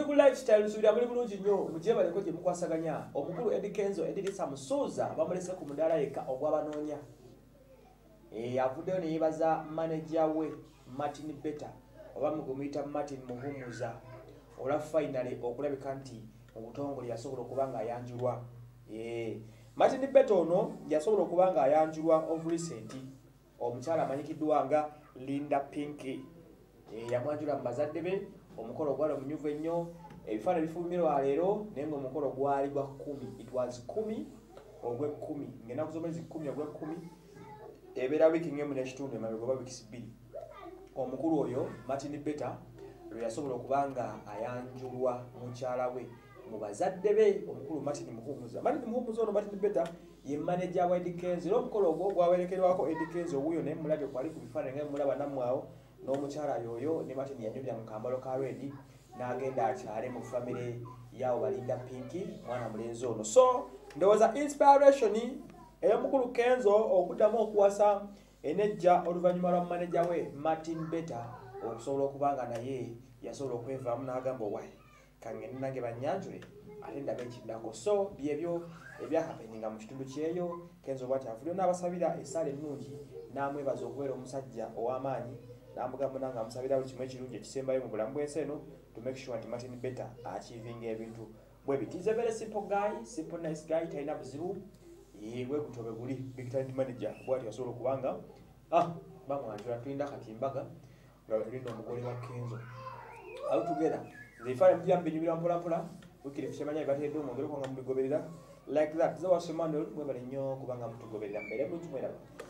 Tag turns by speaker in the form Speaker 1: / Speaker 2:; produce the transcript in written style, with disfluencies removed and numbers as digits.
Speaker 1: ku lifestyle nsubira muri bulungi nnyo mugiye baleko gye mukwasaganya omukulu Eddie Kenzo Edilisa Musuuza bamulese ku mudaala yekka ogw'abanoonya avuddeyo ne yeebaza manager we Martin Betta oba mugumuyita Martin Muhumuza olwa finally okulabika nti obutongole yasobola okuba nga ayanjulwa. Martin Betta ono yasobola okuba nga ayanjulwa of recent omukyala amanyikiddwa nga Linda Pinky yamwanjula mu bazadde be omukolo gwali omunyuvu ennyo ebifaananyi bifumirwa leero naye ng'omukolo gwali gwa 10 it was 10 ogw'ekkumi ng'ennaku z'omwezi 10 ogw'ekkumi ebeera wiiki ng'emu n'ekitundu emabega oba wiiki 2 omukulu oyo Martin Betta lwe yasobola okuba nga ayanjulwa mukyala we mu bazadde be omukulu Martin Muhumuza. Martin Muhumuza ono Martin Betta ye manager wa Eddie Kenzo era omukolo ogwo gwawerekerwako Eddie Kenzo wuyo naye mulabye kwali ku bifaananyi nga mulaba nammwe awo n'omukyala yoyo ne Martin yanyumya mu kambalo ka red n'agenda akyale mu famire yawo Balinda Pinky mwana mulenzi ono. So ndowooza inspiration ey'omukulu Kenzo okuddamu okuwasa enejja oluvannyuma lwa manager we Martin Betta okusobola okuba nga naye yasobola okwevaamu n'agamba owaye kangende nange bannyanjule ate ndabe ekiddako. So byebyo ebyakapeninga mu kitundu kyeyo. Kenzo bw'ati avuddeyo n'abasabira essaala ennungi n'amwebaza okubeera omusajja ow'amaanyi n'amugamba nange amusabira buli kimu ekirungi ekisembayo mu bulamu bw'ensi eno to make sure nti Martin Betta achievinga ebintu bwe biti. Is a very simple guy, simple nice guy, talina buzibu yewe kutobe buli big talent manager bw'ati yasobola okubanga bamwanjula tulinda katimbaga nga tulinda omugole wa Kenzo all together zifale mujambe nyumira mpola wikiri kusemanya ibatedde omwongere kwanga mubigoberera like that zawa semando mwebale nnyo kubanga mutugoberera mbere mu tumwera